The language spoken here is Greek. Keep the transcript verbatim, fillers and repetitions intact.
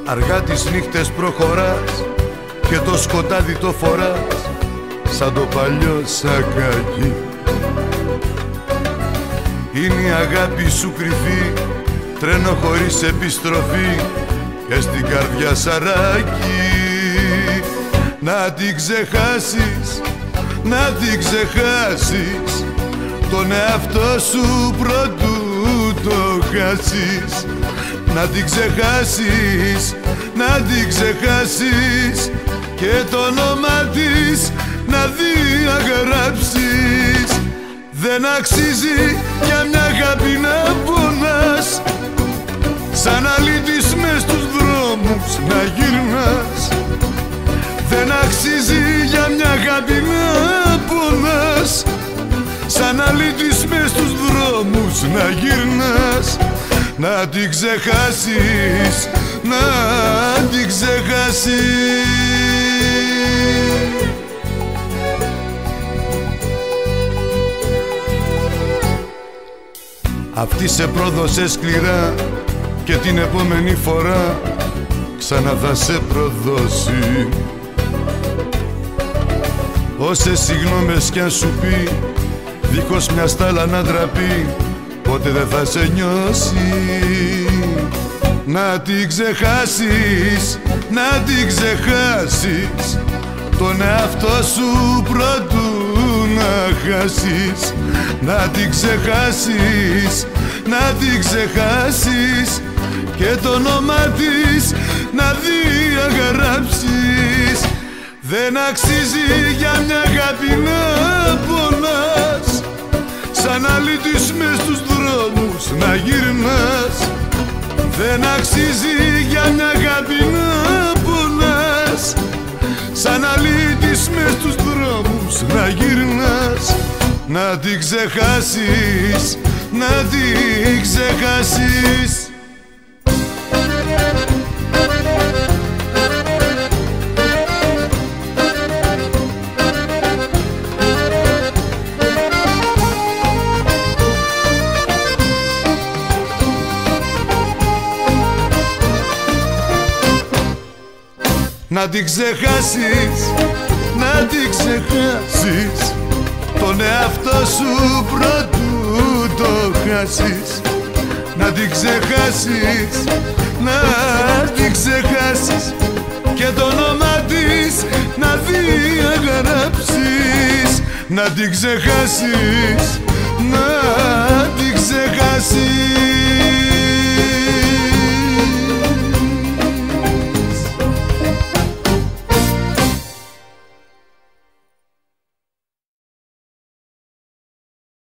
Αργά τις νύχτες προχωράς και το σκοτάδι το φοράς σαν το παλιό σακάκι. Είναι η αγάπη σου κρυφή, τρένο χωρίς επιστροφή και στην καρδιά σαράκι. Να την ξεχάσεις, να την ξεχάσεις, τον εαυτό σου πρωτού το χάσεις. Να την ξεχάσεις, να την ξεχάσεις και το όνομα της να διαγράψεις. Δεν αξίζει για μια αγάπη να πονάς, σαν αλήτης μες στους δρόμους να γυρνάς. Δεν αξίζει για μια αγάπη να πονάς, σαν αλήτης μες στους δρόμους να γυρνάς. Να την ξεχάσεις, να την ξεχάσεις. Αυτή σε πρόδωσε σκληρά και την επόμενη φορά ξανά θα σε προδώσει. Όσες συγγνώμες κι αν σου πει, δίχως μια στάλα να ντραπεί, ποτέ δεν θα σε νιώσει. Να την ξεχάσεις, να την ξεχάσεις, τον εαυτό σου πρωτού να χάσεις. Να την ξεχάσεις, να την ξεχάσεις και το όνομα της να διαγράψεις. Δεν αξίζει για μια αγάπη να πονάς, σαν αλήτης μες στους δρόμους να γυρνάς. Δεν αξίζει για μια αγάπη να πονάς, σαν αλήτης μες στους δρόμους να γυρνάς. Να την ξεχάσεις, να την ξεχάσεις. Να την ξεχάσεις, να την ξεχάσεις, τον εαυτό σου πρωτού το χάσεις. Να την ξεχάσεις, να την ξεχάσεις και το όνομα της να διαγράψεις. Να την ξεχάσεις, να την ξεχάσεις.